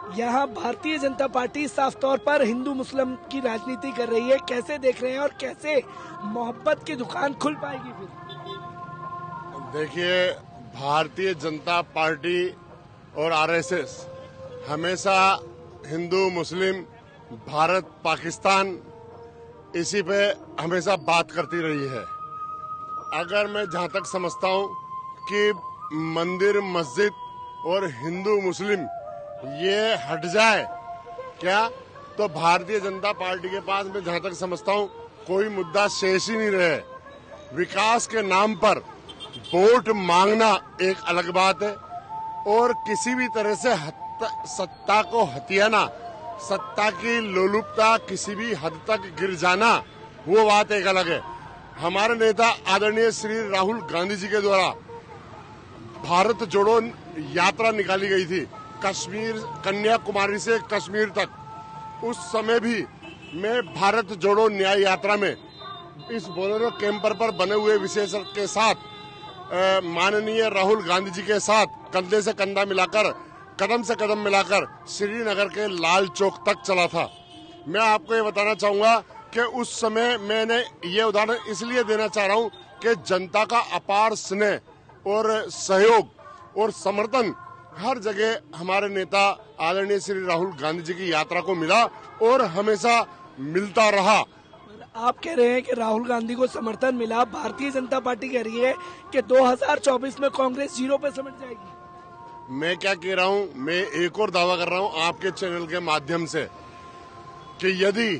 यहाँ भारतीय जनता पार्टी साफ तौर पर हिंदू मुस्लिम की राजनीति कर रही है, कैसे देख रहे हैं और कैसे मोहब्बत की दुकान खुल पाएगी फिर? देखिए, भारतीय जनता पार्टी और आरएसएस हमेशा हिंदू मुस्लिम भारत पाकिस्तान इसी पे हमेशा बात करती रही है। अगर मैं जहां तक समझता हूं कि मंदिर मस्जिद और हिंदू मुस्लिम ये हट जाए क्या, तो भारतीय जनता पार्टी के पास मैं जहां तक समझता हूं कोई मुद्दा शेष ही नहीं रहे। विकास के नाम पर वोट मांगना एक अलग बात है और किसी भी तरह से सत्ता को हथियाना, सत्ता की लोलुपता किसी भी हद तक गिर जाना, वो बात एक अलग है। हमारे नेता आदरणीय श्री राहुल गांधी जी के द्वारा भारत जोड़ो यात्रा निकाली गई थी, कश्मीर कन्याकुमारी से कश्मीर तक। उस समय भी मैं भारत जोड़ो न्याय यात्रा में इस बोलेरो कैंपर पर बने हुए विशेष के साथ माननीय राहुल गांधी जी के साथ कंधे से कंधा मिलाकर, कदम से कदम मिलाकर श्रीनगर के लाल चौक तक चला था। मैं आपको ये बताना चाहूंगा कि उस समय मैंने ये उदाहरण इसलिए देना चाह रहा हूं कि जनता का अपार स्नेह और सहयोग और समर्थन हर जगह हमारे नेता आदरणीय श्री राहुल गांधी जी की यात्रा को मिला और हमेशा मिलता रहा। आप कह रहे हैं कि राहुल गांधी को समर्थन मिला, भारतीय जनता पार्टी कह रही है कि 2024 में कांग्रेस जीरो पे सिमट जाएगी। मैं क्या कह रहा हूं, मैं एक और दावा कर रहा हूं आपके चैनल के माध्यम से कि यदि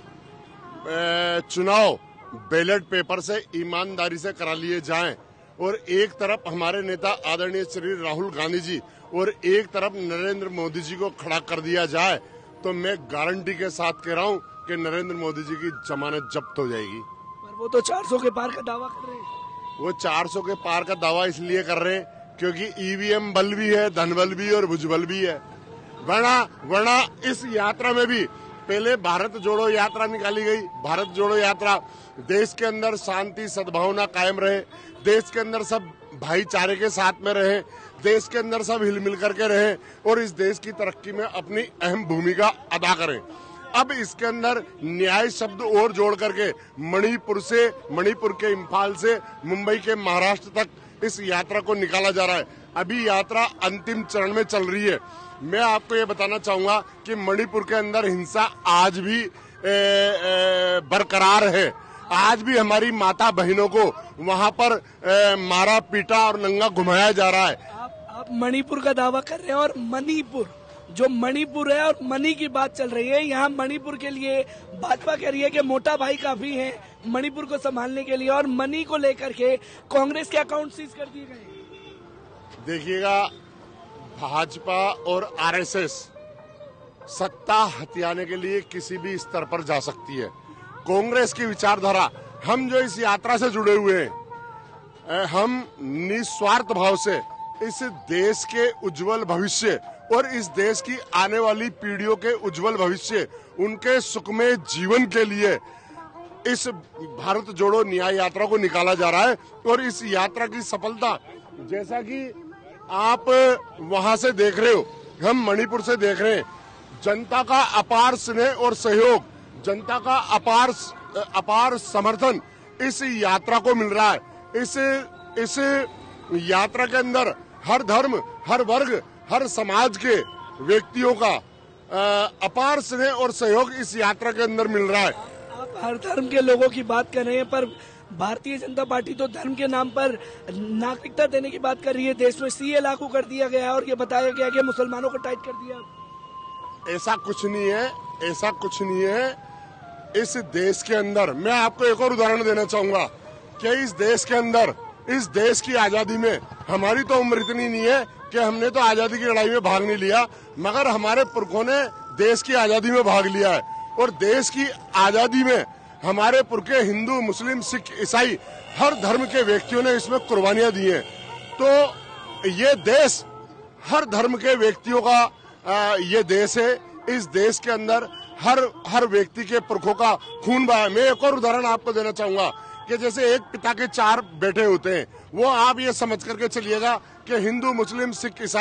चुनाव बैलेट पेपर से ईमानदारी से करा लिए जाएं और एक तरफ हमारे नेता आदरणीय श्री राहुल गांधी जी और एक तरफ नरेंद्र मोदी जी को खड़ा कर दिया जाए, तो मैं गारंटी के साथ कह रहा हूं कि नरेंद्र मोदी जी की जमानत जब्त हो जाएगी। पर वो तो 400 के पार का दावा कर रहे हैं। वो 400 के पार का दावा इसलिए कर रहे हैं क्योंकि ईवीएम बल भी है, धन बल भी और भुजबल भी है। वरना इस यात्रा में भी पहले भारत जोड़ो यात्रा निकाली गई। भारत जोड़ो यात्रा देश के अंदर शांति सद्भावना कायम रहे, देश के अंदर सब भाईचारे के साथ में रहे, देश के अंदर सब हिल मिल करके रहे और इस देश की तरक्की में अपनी अहम भूमिका अदा करें। अब इसके अंदर न्याय शब्द और जोड़ करके मणिपुर के इम्फाल से मुंबई के महाराष्ट्र तक इस यात्रा को निकाला जा रहा है। अभी यात्रा अंतिम चरण में चल रही है। मैं आपको ये बताना चाहूंगा कि मणिपुर के अंदर हिंसा आज भी बरकरार है। आज भी हमारी माता बहनों को वहां पर मारा पीटा और नंगा घुमाया जा रहा है। आप मणिपुर का दावा कर रहे हैं और मणिपुर है और मनी की बात चल रही है। यहाँ मणिपुर के लिए भाजपा कह रही है कि मोटा भाई काफी है मणिपुर को संभालने के लिए और मनी को लेकर के कांग्रेस के अकाउंट सीज कर दिए गए। देखिएगा, भाजपा और आरएसएस सत्ता हथियाने के लिए किसी भी स्तर पर जा सकती है। कांग्रेस की विचारधारा, हम जो इस यात्रा से जुड़े हुए हैं, हम निस्वार्थ भाव से इस देश के उज्जवल भविष्य और इस देश की आने वाली पीढ़ियों के उज्जवल भविष्य, उनके सुखमय जीवन के लिए इस भारत जोड़ो न्याय यात्रा को निकाला जा रहा है। और इस यात्रा की सफलता, जैसा कि आप वहां से देख रहे हो, हम मणिपुर से देख रहे हैं, जनता का अपार स्नेह और सहयोग, जनता का अपार समर्थन इस यात्रा को मिल रहा है। इस यात्रा के अंदर हर धर्म, हर वर्ग, हर समाज के व्यक्तियों का अपार स्नेह और सहयोग इस यात्रा के अंदर मिल रहा है। आप हर धर्म के लोगों की बात कर रहे हैं, पर भारतीय जनता पार्टी तो धर्म के नाम पर नागरिकता देने की बात कर रही है। देश में सीए लागू कर दिया गया और ये बताया गया कि मुसलमानों को टाइट कर दिया। ऐसा कुछ नहीं है, ऐसा कुछ नहीं है। इस देश के अंदर मैं आपको एक और उदाहरण देना चाहूंगा कि इस देश के अंदर, इस देश की आजादी में हमारी तो उम्र इतनी नहीं है कि हमने तो आजादी की लड़ाई में भाग नहीं लिया, मगर हमारे पुरखों ने देश की आजादी में भाग लिया है। और देश की आजादी में हमारे पुरखे हिंदू, मुस्लिम, सिख, ईसाई हर धर्म के व्यक्तियों ने इसमें कुर्बानियां दी हैं। तो ये देश हर धर्म के व्यक्तियों का ये देश है। इस देश के अंदर हर व्यक्ति के पुरखों का खून बहा है। मैं एक और उदाहरण आपको देना चाहूंगा कि जैसे एक पिता के 4 बेटे होते हैं, वो आप ये समझ करके चलिएगा कि हिंदू, मुस्लिम, सिख, ईसाई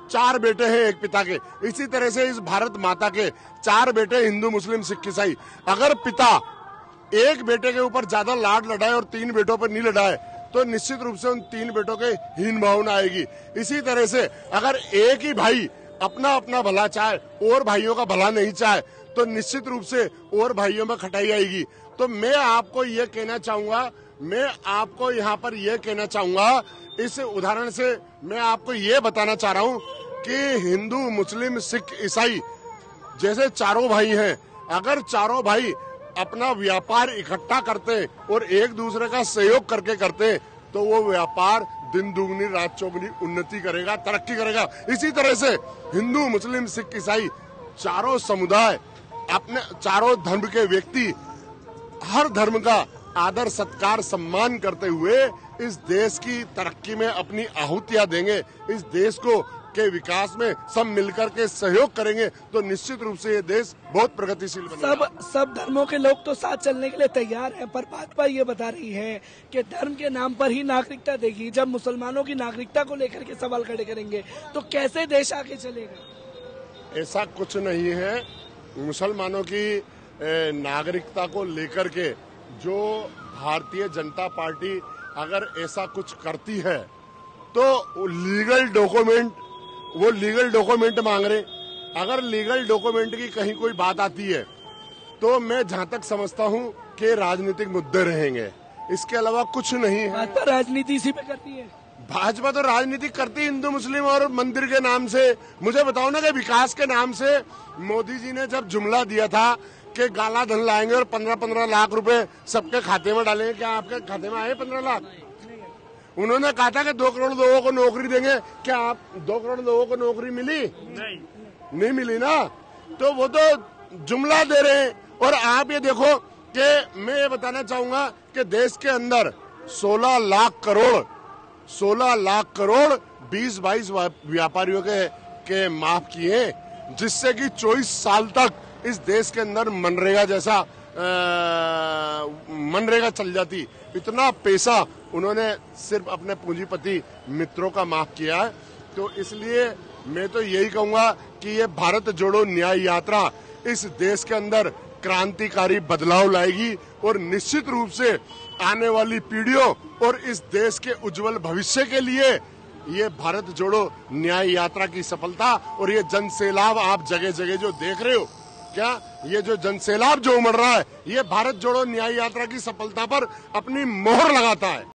4 बेटे हैं एक पिता के, इसी तरह से इस भारत माता के 4 बेटे हिंदू मुस्लिम सिख ईसाई। अगर पिता एक बेटे के ऊपर ज्यादा लाड लड़ाए और 3 बेटों पर नहीं लड़ाए तो निश्चित रूप से उन 3 बेटों के हीन भावना आएगी। इसी तरह से अगर एक ही भाई अपना अपना भला चाहे और भाइयों का भला नहीं चाहे तो निश्चित रूप से और भाइयों में खटाई आएगी। तो मैं आपको ये कहना चाहूंगा, मैं आपको यहाँ पर यह कहना चाहूंगा, इस उदाहरण से मैं आपको ये बताना चाह रहा हूँ कि हिंदू मुस्लिम सिख ईसाई जैसे चारों भाई हैं, अगर चारों भाई अपना व्यापार इकट्ठा करते और एक दूसरे का सहयोग करके करते तो वो व्यापार दिन दुगनी रात चौगुनी उन्नति करेगा, तरक्की करेगा। इसी तरह से हिंदू मुस्लिम सिख ईसाई चारों समुदाय, अपने चारों धर्म के व्यक्ति हर धर्म का आदर सत्कार सम्मान करते हुए इस देश की तरक्की में अपनी आहुतियां देंगे, इस देश को के विकास में सब मिलकर के सहयोग करेंगे तो निश्चित रूप से ये देश बहुत प्रगतिशील बनेगा। सब धर्मों के लोग तो साथ चलने के लिए तैयार हैं, पर भाजपा ये बता रही है कि धर्म के नाम पर ही नागरिकता देगी। जब मुसलमानों की नागरिकता को लेकर के सवाल खड़े करेंगे तो कैसे देश आगे चलेगा? ऐसा कुछ नहीं है। मुसलमानों की नागरिकता को लेकर के जो भारतीय जनता पार्टी अगर ऐसा कुछ करती है तो लीगल डॉक्यूमेंट मांग रहे। अगर लीगल डॉक्यूमेंट की कहीं कोई बात आती है तो मैं जहां तक समझता हूं कि राजनीतिक मुद्दे रहेंगे, इसके अलावा कुछ नहीं है। भाजपा राजनीति इसी पे करती है। भाजपा तो राजनीति करती हिंदू मुस्लिम और मंदिर के नाम से। मुझे बताओ ना कि विकास के नाम से मोदी जी ने जब जुमला दिया था कि गाला धन लाएंगे और 15-15 लाख रुपए सबके खाते में डालेंगे, क्या आपके खाते में आए 15 लाख? उन्होंने कहा था कि 2 करोड़ लोगों को नौकरी देंगे, क्या आप 2 करोड़ लोगों को नौकरी मिली? नहीं मिली ना। तो वो तो जुमला दे रहे हैं। और आप ये देखो कि मैं ये बताना चाहूंगा कि देश के अंदर 16 लाख करोड़ 20-22 व्यापारियों के माफ किए, जिससे कि 24 साल तक इस देश के अंदर मनरेगा चल जाती। इतना पैसा उन्होंने सिर्फ अपने पूंजीपति मित्रों का माफ किया है। तो इसलिए मैं तो यही कहूंगा कि ये भारत जोड़ो न्याय यात्रा इस देश के अंदर क्रांतिकारी बदलाव लाएगी और निश्चित रूप से आने वाली पीढ़ियों और इस देश के उज्जवल भविष्य के लिए ये भारत जोड़ो न्याय यात्रा की सफलता और ये जनसैलाब आप जगह जगह जो देख रहे हो, क्या ये जो जनसैलाब जो उमड़ रहा है, ये भारत जोड़ो न्याय यात्रा की सफलता पर अपनी मोहर लगाता है।